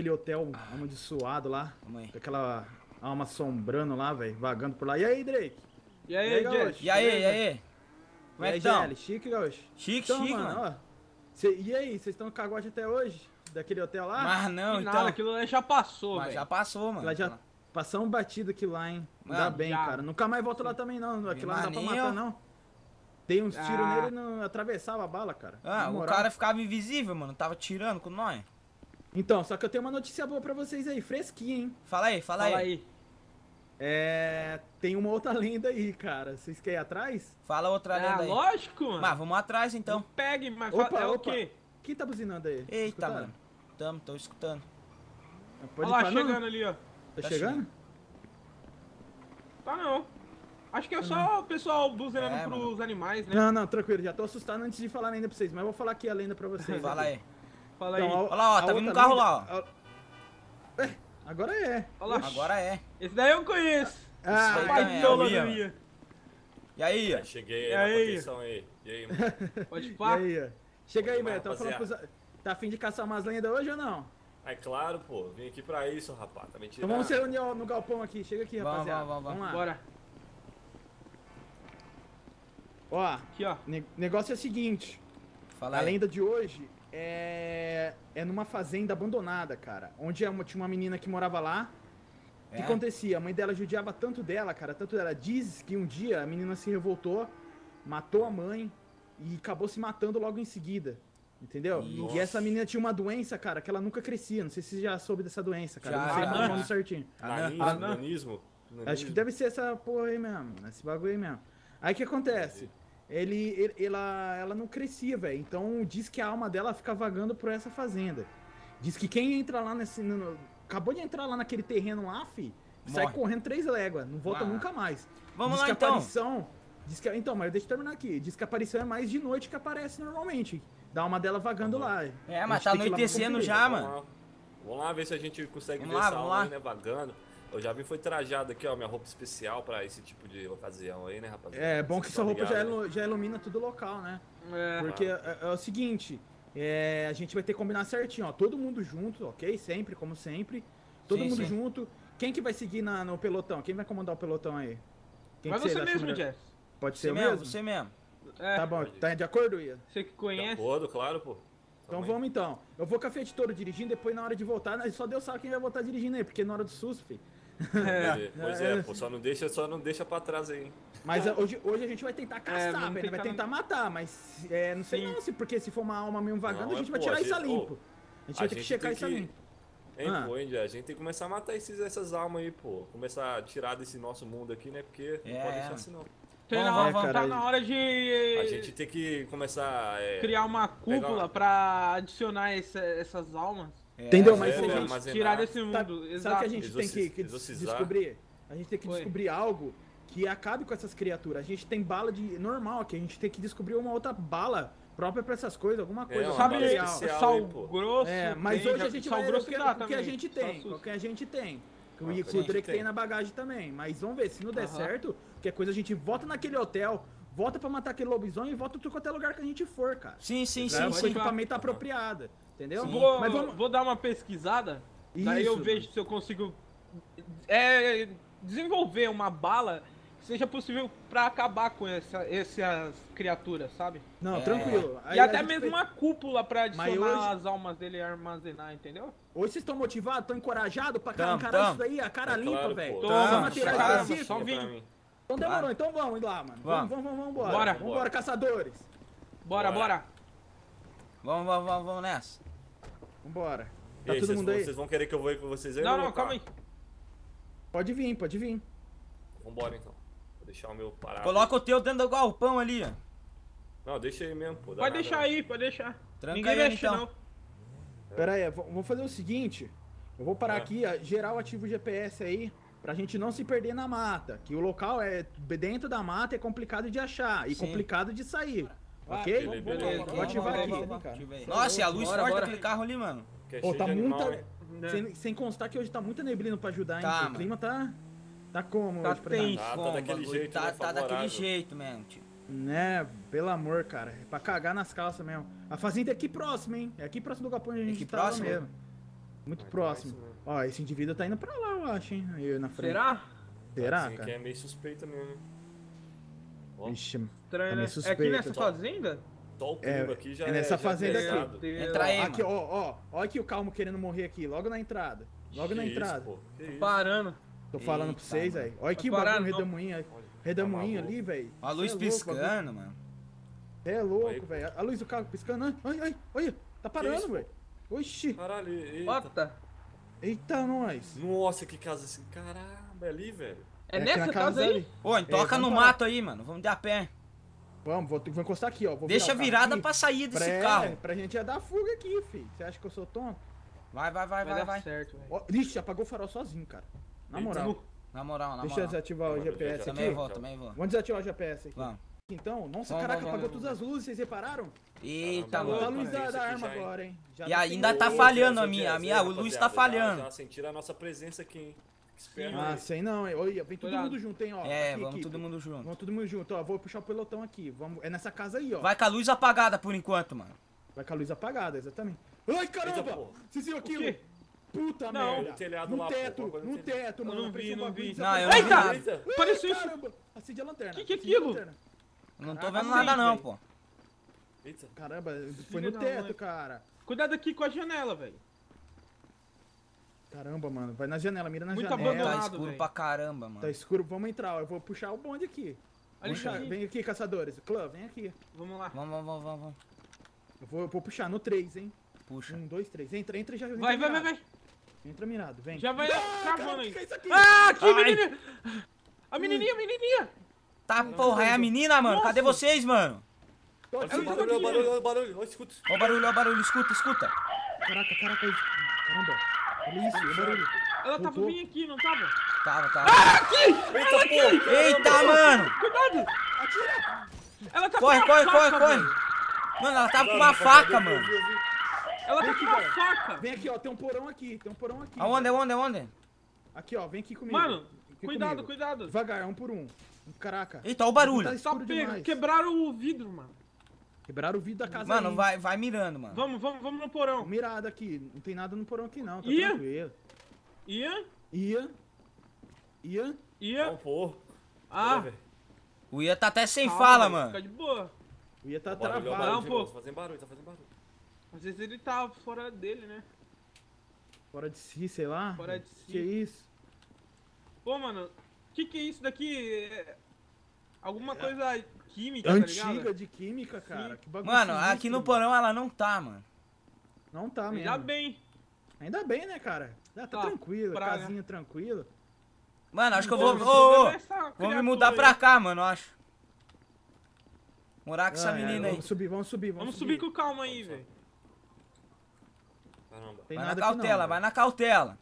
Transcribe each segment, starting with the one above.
naquele hotel amaldiçoado lá. Vamos aí. Com aquela alma assombrando lá, velho, vagando por lá. E aí, Drake? E aí, Gaúcho? Jess? E aí? Como é que estão? GL, chique, Gaúcho? Chique, Então, chique, mano. ó. E aí, vocês estão no cagote até hoje? Daquele hotel lá? Mas não, Que então. nada, aquilo lá já passou, Mas velho. já passou, mano. Lá já passamos batido aquilo lá, hein? Ainda Mano, bem, já. cara. Nunca mais volto lá também, não. Aquilo lá não dá pra Maninho. matar, não. Dei uns tiros Ah. nele e não atravessava a bala, cara. Ah, Na o moral. cara ficava invisível, mano. Tava tirando com nós. Então, só que eu tenho uma notícia boa pra vocês aí, fresquinha, hein? Fala aí, fala Fala aí. aí. Tem uma outra lenda aí, cara. Vocês querem ir atrás? Fala outra lenda aí. Lógico, mano. Mas vamos atrás então. Não pegue, mas Opa, é o opa. quê? Quem tá buzinando aí? Eita, Escutaram? mano. Tô escutando. Pode Olha lá, ir pra não? chegando ali, ó. Tá Tá chegando? Tá não. Acho que é só o pessoal buzinando É, pros animais, né? Não, tranquilo. Já tô assustado antes de falar a lenda pra vocês. Mas eu vou falar aqui a lenda pra vocês. Fala aí. Fala aí. Então, Olha lá, ó, tá a vindo um outra carro lenda- lá, ó. Agora é. Olha lá. Agora é. Esse daí eu conheço. Ah, Isso aí Pai também, de é o Lola Ian. do Ian. E aí, ó. Cheguei E aí na aí? proteção aí. E aí, mano? Pode E pá. aí, ó. Chega aí, Pode velho. mais, Tô falando pros... Tá afim de caçar umas lendas hoje ou não? É claro, pô. Vim aqui pra isso, rapaz. Tá me Então tirando. vamos se reunir ó, no galpão aqui. Chega aqui, Vamos, rapaziada. vamos. lá. Bora. Ó, Aqui, ó. negócio é o seguinte. Fala A aí. lenda de hoje é numa fazenda abandonada, cara. Onde tinha uma menina que morava lá. O que É? acontecia? A mãe dela judiava tanto dela, cara, tanto dela. Diz que um dia a menina se revoltou, matou a mãe e acabou se matando logo em seguida. Entendeu? Nossa. E essa menina tinha uma doença, cara, que ela nunca crescia. Não sei se você já soube dessa doença, cara. Já, Eu não sei já. falar o nome certinho. Nanismo, nanismo. Acho que deve ser essa porra aí mesmo, esse bagulho aí mesmo. Aí o que acontece? Ela não crescia, velho. Então diz que a alma dela fica vagando por essa fazenda. Diz que quem entra lá acabou de entrar lá naquele terreno lá, fi, sai Morre. correndo 3 léguas, não volta Ah. nunca mais. Vamos diz lá, que a então. aparição. Então, mas deixa eu terminar aqui. Diz que a aparição é mais de noite que aparece normalmente. Da alma dela vagando lá. É, A mas gente tá tem que ir lá pra anoitecendo conferir. já, Vamos mano. lá. Vamos lá ver se a gente consegue Vamos ver lá, essa vamos alma lá. aí, né, vagando. Eu já vim foi trajado aqui, ó, minha roupa especial pra esse tipo de ocasião aí, né, rapaziada? É bom que Vocês sua tão roupa já, ligados, né? já ilumina todo o local, né? É. Porque é o seguinte, a gente vai ter que combinar certinho, ó. Todo mundo junto, ok? Sempre, como sempre. Todo Sim, mundo sim. junto. Quem que vai seguir no pelotão? Quem vai comandar o pelotão aí? Quem Vai que você acha mesmo, melhor? Jess. Pode Você ser eu mesmo, mesmo? você mesmo. É. Tá bom, tá de acordo, Ia? Você que De conhece. acordo, claro, pô. Então Também. vamos então. Eu vou com a Fiat Toro dirigindo, depois na hora de voltar, só Deus sabe quem vai voltar dirigindo aí, porque na hora do susto, filho. Pois é, pô, só não deixa pra trás aí, hein? Mas hoje a gente vai tentar caçar, vamos velho. Vai tentar- tentar matar, mas não sei Sim. não, porque se for uma alma mesmo vagando, Não, a gente vai pô, tirar a isso a gente- limpo. A gente vai ter que checar isso a limpo. Hein, Ah. pô, Índia, a gente tem que começar a matar essas almas aí, pô. Começar a tirar desse nosso mundo aqui, né? Porque não pode deixar assim, não. Vamos, Tá na hora de A gente tem que começar criar uma cúpula uma- pra adicionar essas almas. Entendeu? É, Mas se a velho, gente armazenar. Tirar desse Sabe, mundo. sabe Exato. que a gente tem que Exorcizar. descobrir? A gente tem que Oi. descobrir algo que acabe com essas criaturas. A gente tem bala de normal aqui, a gente tem que descobrir uma outra bala própria pra essas coisas, alguma coisa. uma Sabe, bala material. especial. sal aí, pô. grosso. Mas tem, hoje a gente sal vai ver grosso o que, dá o que a também, gente só tem, sus. o que a gente tem. Ah, E o sim, que o Drake tem. tem na bagagem também. Mas vamos ver, se não der Aham. certo, qualquer coisa a gente volta naquele hotel, volta pra matar aquele lobisomem e volta tudo quanto é lugar que a gente for, cara. Sim, sim, Com sim. equipamento apropriado, entendeu? Vou, Mas vamos... vou dar uma pesquisada. Daí eu Isso, vejo se eu consigo desenvolver uma bala que seja possível pra acabar com essas criaturas, sabe? Não, É. tranquilo. Aí E a até gente mesmo uma cúpula pra Mas adicionar hoje- as almas dele e armazenar, entendeu? Hoje vocês estão motivados, estão encorajados pra Tamo, encarar tamo. isso daí, a cara É limpa, claro, velho. pô. Toma, Só material caramba, específico. só Pra vim. mim. Então demorou, então vamos ir lá, mano. Vamos. Vamos embora. Bora. Vambora, caçadores. Bora, Bora. bora. Vamos nessa. Vambora. E Tá aí, todo mundo aí? vocês vão querer que eu vou com vocês aí? Não, ou não, vou calma ficar? aí. Pode vir, pode vir. Vambora então. Vou deixar o meu parado. Coloca o teu dentro do galpão ali, ó. Não, deixa aí mesmo, pô. dá Pode nada, deixar não. aí, pode deixar. Tranca Ninguém aí, mexe, então. não. Pera aí, vamos fazer o seguinte. Eu vou parar É. aqui, ó, geral ativa o GPS aí, pra gente não se perder na mata. Que o local é dentro da mata, é complicado de achar e Sim. complicado de sair. Ah, Ok? beleza. Vou ativar aqui. Nossa, e a luz Bora, forte bora. daquele carro ali, mano. Que é Pô, cheio tá de animal, muita. hein? Sem constar que hoje tá muita neblina pra ajudar, hein? Tá, O mano. clima tá. Tá como Tá hoje pra tenso. gente? Tá Como, daquele bagulho jeito, Tá, né, tá daquele favorável. jeito mesmo, tio. Né, pelo amor, cara. É pra cagar nas calças mesmo. A fazenda é aqui próximo, hein? É aqui próximo do galpão onde a gente Aqui tava próximo? mesmo. Muito Então é próximo. isso mesmo. Ó, esse indivíduo tá indo pra lá, eu acho, hein? Aí na frente. Será? Será, Assim, que cara? é meio suspeito mesmo. Ó, Ixi, Estranho, Tá né? meio É aqui suspeito. nessa fazenda? só o clima aqui já é nessa já fazenda aqui. pesado. Entra aí, aqui, mano. ó aqui o Calmo querendo morrer aqui, logo na entrada. Logo na Que isso, entrada. pô, que isso? Parando. Tô falando pra Eita, vocês, mano. velho. Olha aqui o Vai parar, bagulho, não. redemoinho. Olha, Redemoinho tá maluco. ali, velho. A luz piscando, mano. É louco, Aí. velho. A luz do carro piscando. Ai, olha. Tá parando, isso, velho. Oxi. Caralho, eita. Bota. Eita, nós. Nossa, que casa assim. Caramba, é ali, velho. É aqui nessa na casa aí? ali. Ô, toca vamos no parar. mato aí, mano. Vamos de a pé. Vamos, vou encostar aqui, ó. Vou Deixa virar o carro virada aqui pra sair desse carro. Pra gente já dar fuga aqui, filho. Você acha que eu sou tonto? Vai. Vai dar certo, velho. Ó, ixi, apagou o farol sozinho, cara. Na Eita. moral. Na moral. Deixa eu desativar o Agora eu GPS já- aqui. Também vou. Vamos desativar o GPS aqui. Vamos. Então, nossa, Vamos, caraca, vamos, apagou vamos. todas as luzes, vocês repararam? Eita, Caramba, Apagou a mano. luz Isso da aqui arma já, hein? agora, hein? Já E não ainda tem- tá Ô, falhando Jess, a minha. Jess, A minha aí, luz rapaziada, tá falhando. Já sentiram a nossa presença aqui, hein? Esperto Ah, aí. sei não, hein? Olha, vem todo Cuidado. mundo junto, hein, ó. É, Aqui, vamos equipe. todo mundo junto. Vamos todo mundo junto, ó. Vou puxar o pelotão aqui. Vamos... É nessa casa aí, ó. Vai com a luz apagada por enquanto, mano. Vai com a luz apagada, exatamente. Ai, caramba! Eita, pô. Vocês viram aquilo? quê? Puta Não. merda. No telhado no lá, pô, teto, bagulho no no teto, mano. Eu não apareceu vi, um não bagulho vi. Não, eu não vi Eita! nada. Eita! Apareceu Ai, isso. caramba! Acende a lanterna. Que é acende a aquilo? lanterna. Eu não tô Caraca, vendo nada não, velho. pô. Eita! Caramba, foi Filha no da teto, mãe. cara. Cuidado aqui com a janela, velho. Caramba, mano. Vai na janela, mira na Muito janela. Tá abandonado, escuro velho. pra caramba, mano. Tá escuro, vamos entrar, ó. Eu vou puxar o bonde aqui. Ali, Puxa, ali. vem aqui, caçadores. Clã, vem aqui. Vamos lá. Vamos. Eu vou puxar no 3, hein? Puxa. 1, 2, 3. Entra e já entra Vai. mirado. Entra mirado, vem. Já vai cravando Cara, o aí. que é isso aqui? Ah, aqui, Ai. menininha. A menininha. Tá, porra, é a menina, mano. Cadê vocês, mano? Tô Olha aqui, o barulho, olha o barulho, olha o barulho. Olha, escuta. Ó o barulho, escuta. Caraca. Caramba. Olha isso, olha o barulho. Ela tava Voltou. bem aqui, não tava? Tava. Eita, pô! Eita, mano. Cuidado. Atira! Ela tá Corre. com uma faca, velho. Mano, ela tava com uma faca, mano. Ela tá Vem com aqui, uma velho. faca. Vem aqui, ó. Tem um porão aqui. Aonde? Aqui, ó. Vem aqui comigo. Mano, Vem aqui cuidado, comigo. cuidado. Devagar, um por um. Caraca. Eita, ó o barulho. Tá Tá escuro pego. demais. Quebraram o vidro, mano. Quebraram o vidro da casa Mano, aí. vai mirando, mano. Vamos no porão. Mirada aqui. Não tem nada no porão aqui, não. Tá Ia? tranquilo. Ia. Não, pô. Ah, velho. O Ia tá até sem calma, fala, velho, mano. Fica de boa. O Ia tá Olha o barulho, olha o travado. barulho Não, de pô. novo. Tá fazendo barulho, tá fazendo barulho. Às vezes ele tá fora dele, né? Fora de si, sei lá. Fora de si. Que isso? Pô, mano, que é isso daqui? É alguma coisa química, tá Antiga ligado? de química, cara. Sim. Que bagulho Mano, sinistro, aqui no mano. porão ela não tá, mano. Não tá mesmo. Ainda bem. Ainda bem, né, cara? Tá Tá, tranquilo, praga. casinha tranquila. Mano, acho que eu Pô, vou. o Ô, problema ô, é essa vou me criatura mudar aí. pra cá, mano, eu acho. Morar com essa Ah, é, menina aí. Vamos subir. Vamos subir com calma aí, velho. Caramba. Tem Vai na nada aqui não, cautela, velho. vai na cautela.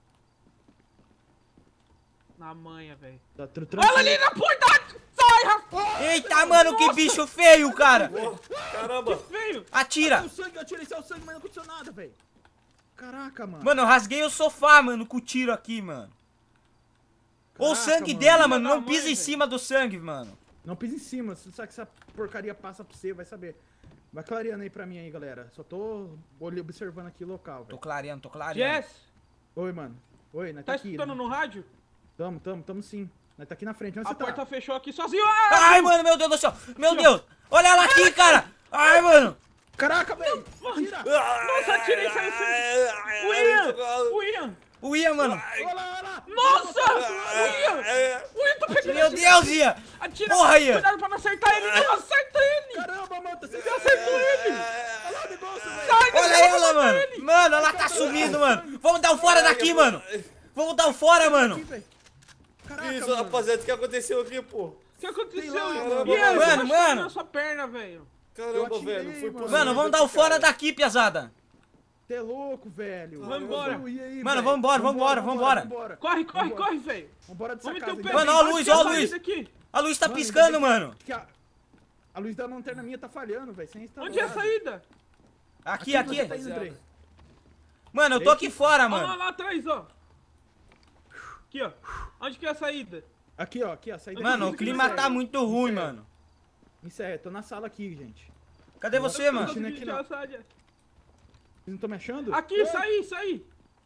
Na manha, velho. Tá tranquilo. Olha ali na porta! Sai, rapaz! Eita, mano, que bicho feio, cara. Caramba! Veio! Atira. O sangue, eu tirei seu sangue, mas não aconteceu nada, velho. Caraca, mano. Mano, eu rasguei o sofá, mano, com o tiro aqui, mano. Ou o Caraca, sangue mano. dela, Filha mano, da não mãe, pisa em velho. cima do sangue, mano. Não pisa em cima, você sabe que essa porcaria passa pra você, vai saber. Vai clareando aí pra mim aí, galera. Só tô observando aqui o local, Tô velho. clareando, tô clareando. Jess, Oi, mano. Oi, nós tá tá aqui. escutando no rádio? Tamo sim. Nós tá aqui na frente. Onde A você tá? porta fechou aqui sozinho. Ah! Ai, mano, meu Deus do céu. Meu Deus. Olha ela aqui, cara. Ai, mano. Caraca, velho! Tira! Nossa, atirei, saiu sangue. O Ian! O Ian! O Ian, mano. Olha lá! Nossa! O Ian! O Ian tá pegando. Meu Deus, Ian. Atira! Porra, Ian. Cuidado pra não acertar ele! Não acerta ele! Caramba, mano! Você Acertou ele! Olha lá o negócio, velho! Sai, Olha deixa eu ela, matar mano. ele. Mano, ela tá sumindo, mano. Vamos dar um fora daqui, mano. Vamos dar um fora, Aqui, mano. velho. Caraca, Que isso, mano. rapaziada? O que aconteceu aqui, pô? O que aconteceu? Sei lá, Ian? mano. Ian, Mano, eu mano. na sua perna, velho. Eu Caramba, atirei, velho. Não foi mano. possível. Mano, vamos dar um fora daqui, piazada. Você é louco, velho. Vamos embora. E aí, Mano, velho? vambora. Corre, Vambora. velho. Vambora dessa Vamos meter casa o aí, pé. velho. Mano, ó a luz, ó a luz. Aqui. A luz tá Mano, piscando, ainda bem mano. que a luz da lanterna minha tá falhando, velho. Sem instalar. Onde é a saída? Aqui, Você aqui. tá indo, Andrei. Mano, eu tô aqui fora, Olha lá, mano. lá atrás, ó. Aqui, ó. Onde que é a saída? Aqui, ó. Aqui, ó. Saída Mano, aqui, o clima tá muito ruim, Sério. mano. Encerra, tô na sala aqui, gente. Cadê você, mano? Continua aqui, não. Aqui, Vocês não estão me achando? aqui, Oi? saí.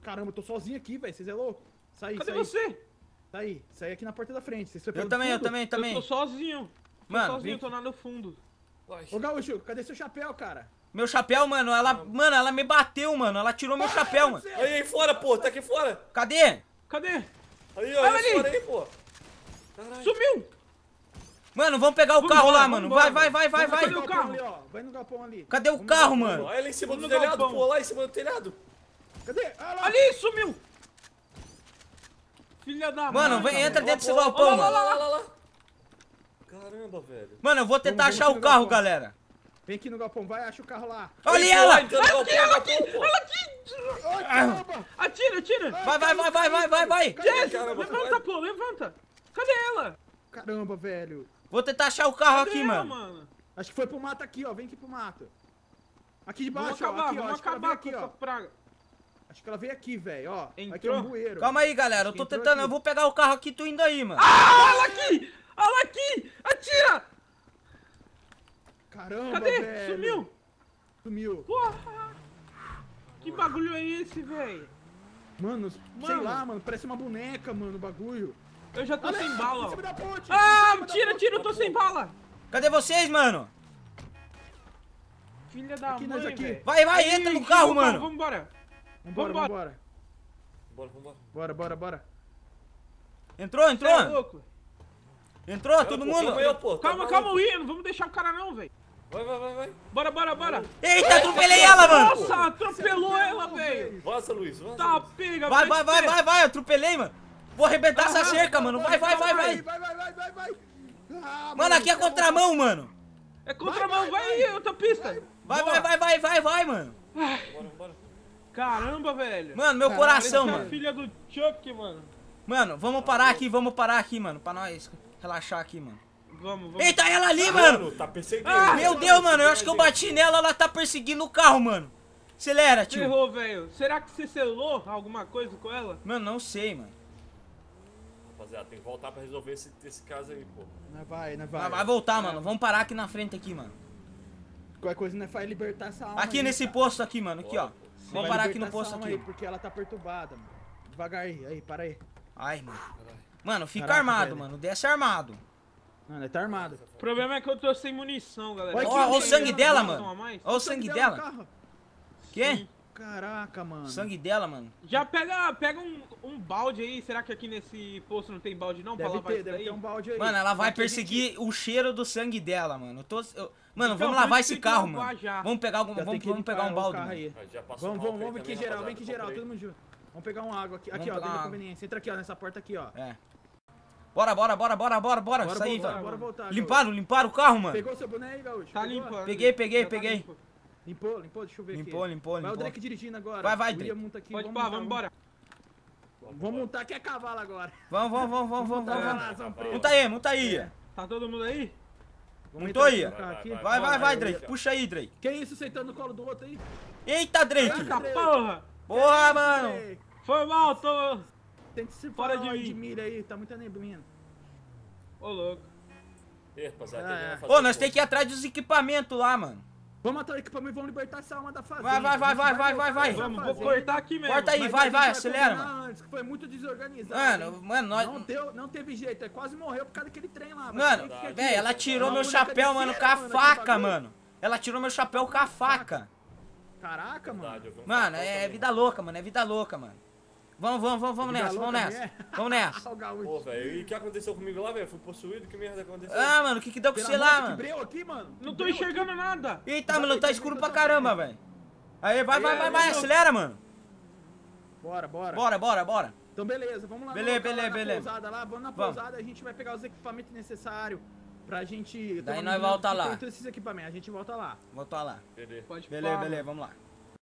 Caramba, eu tô sozinho aqui, velho. Vocês é louco? Sai, Cadê sai. você? Sai, sai aqui na porta da frente. Vocês foi Eu pelo também, eu fundo? também, Eu também. tô sozinho. Mano, Tô sozinho, vem- tô lá no fundo. Ai, Ô, Gaúcho, cadê seu chapéu, cara? Meu chapéu, mano, ela me bateu, mano. Ela tirou meu chapéu, mano. aí fora, pô, tá aqui fora. Cadê? Cadê? Aí, ó, Olha aí ali. fora aí, pô. Caralho. Sumiu! Mano, vamos pegar o Vambora, carro lá, mano. vambora. Vai, vai, vai, Vamos vai. fazer Vai o no carro. galpão ali, ó. Vai no galpão ali. Cadê o Vamos no carro, galpão. mano? Olha lá em cima Vamos do no telhado, galpão. pô, lá em cima do telhado. Cadê? Ah, lá. Ali, sumiu! Filha da Mano, mãe, vem, entra cara. dentro desse Olha galpão, lá, mano. lá. Caramba, velho. Mano, eu vou tentar Vamos achar o no carro, galpão. galera. Vem aqui no galpão, vai, acha o carro lá. Olha Ei, ela! pô, entrando no galpão, pô. Ela aqui! Ai, caramba! Atira, atira! Vai, vai, vai, vai, vai, vai, vai. Jess, caramba, levanta, vai. pô, levanta! Cadê ela? Caramba, velho. Vou tentar achar o carro Cadê aqui, ela, mano. Acho que foi pro mato aqui, ó. Vem aqui pro mato. Aqui de Vamos baixo, ó. acabar, Aqui, ó. vamos Acho que ela veio acabar com aqui, essa ó. praga. Acho que ela veio aqui, velho, ó. Aqui é Entrou? um bueiro. Calma aí, galera. Eu tô Entrou tentando, aqui. eu vou pegar o carro aqui e tô indo aí, mano. Ah, ela aqui! Ela aqui! Atira! Caramba, Cadê? velho. Sumiu! Sumiu. Porra! Que bagulho é esse, velho? Mano, sei Mano. lá, mano. Parece uma boneca, mano, o bagulho. Eu já tô Olha sem aí, bala, em cima ó. da ponte, Ah, em cima da tira, ponte. tira, eu tô sem bala! Cadê vocês, mano? Filha da Aqui, nós mãe, aqui. velho. Vai, vai, entra no carro, mano. Vambora. Vambora, Vambora. vambora. Bora. Bora, bora, bora. Entrou, Cê é entrou? louco. Entrou, todo mundo? Calma aí, pô. tá Calma, maluco. calma, Will, não vamos deixar o cara não, velho. Vai. Bora, bora, bora. Eita, atropelei ela, mano. Nossa, atropelou ela, velho. Vaza, Luiz, vaza. Tá, pega, Vai, vai, vai, vai. vai, vai, atropelei, mano. Vou arrebentar essa Aham. cerca, mano. Vai, vai, vai, vai. Vai. Ah, Mano, aqui é calma. contramão, mano. É contramão, vai aí, outra pista. Vai, Boa. vai, mano. Bora. Caramba, velho. Mano, meu Caralho, coração, Essa mano. filha do Chuck, mano. Mano, vamos parar aqui, mano. Pra nós relaxar aqui, mano. Vamos. Eita, ela ali, mano. Tá perseguindo. Meu Deus, mano. Eu acho que eu bati nela, ela tá perseguindo o carro, mano. Acelera, tio. Errou, velho. Será que você selou alguma coisa com ela? Mano, não sei, mano. Rapaziada, tem que voltar pra resolver esse caso aí, pô. Não vai. Vai voltar, mano. Vamos parar aqui na frente aqui, mano. Qualquer coisa não vai libertar essa alma. Aqui aí, nesse tá? posto aqui, mano. Aqui, ó. Vamos Vai parar aqui no libertar essa posto alma aqui. aí, porque ela tá perturbada, mano. Devagar aí, para aí. Ai, mano. Mano, fica Caraca, armado, velho. mano. Desce armado. Mano, ele tá armado. O problema é que eu tô sem munição, galera. Olha Ó, aqui, ó o sangue dela, Não a mano. mais? Ó o sangue no dela. carro. Quê? Caraca, mano. Sangue dela, mano. Já pega um balde aí. Será que aqui nesse posto não tem balde não? Pra Deve lavar ter, isso deve daí? ter um balde aí. Mano, ela vai Aqui a perseguir o cheiro do sangue dela, mano. Mano, Então, vamos por lavar isso esse tem que carro, lavar mano. já. Vamos pegar, gente já tem que vamos pegar um limpar o balde, carro mano. aí. Já passou Vamos, mal vamos feito aqui também, geral, vem aqui rapaziada, geral, comprei. todo mundo junto. Vamos pegar uma água aqui, Vamos aqui ó, pegar dentro da uma conveniência. Entra aqui, ó, nessa porta aqui, ó. É. Bora. Bora Isso aí, voltar, velho. bora voltar. Limparam o carro, mano. Pegou seu boné aí, Gaúcho? Tá Pegou? limpo. Peguei, Já tá peguei. limpo. Limpou, deixa eu ver aqui. Limpou. Vai o Drake dirigindo agora. Vai, O Drake. William monta aqui, Pode vamos pá, montar, vamos embora. Vamos montar que é cavalo agora. Vamos. Vamos lá, Zão Preto. Monta aí. Tá todo mundo aí? Vamos Montou entrar aí? aqui no carro aqui. Vai, Bora, Drake. Puxa aí, Drake. Que isso, sentando no colo do outro aí? Eita, Drake. Eita porra! Boa, mano. Ei, Foi mal, tô... Tente se Fora falar de de mim. milha aí, tá muita neblina. Ô, louco. Ih, rapaziada, Ah, tem que é. fazer Ô, nós um tem que ir atrás dos equipamentos lá, mano. Vamos matar o equipamento e vamos libertar essa alma da fazenda. Vai. A gente voltar Vai. essa Vamos, vou fazenda. cortar aqui mesmo. Corta aí, Mas vai, a gente acelera, combinar mano. Antes, que foi muito desorganizado. Mano, nós... Não teve jeito, quase morreu por causa daquele trem lá. mas Mano, também fica aqui. velho, ela tirou Uma meu boneca chapéu, de mano, cera, com a mano, faca, aquele bagulho. mano. Ela tirou meu chapéu com a faca. Caraca, mano. Verdade, eu vi um Mano, facão é também. vida louca, mano. É vida louca, mano. Vamos Vida nessa, louca, vamos nessa. mulher. Vamos nessa. Ah, o gaúcho. Pô, velho, e o que aconteceu comigo lá, velho? Fui possuído? Que merda aconteceu? Ah, mano, o que deu com Pela você moto lá, que mano? breu aqui, mano. Não Que tô breu enxergando nada. Eita, mano, tá escuro pra caramba, velho. Aí, vai, acelera, mano. Bora. Bora. Então, beleza, vamos lá. Beleza, vamos lá na beleza. pousada lá, vamos na Vamos. pousada, a gente vai pegar os equipamentos necessários pra gente... Daí tomar nós medida volta de lá. todos esses equipamentos, a gente volta lá. Volta lá. Beleza. Pode Beleza, pá, vamos lá.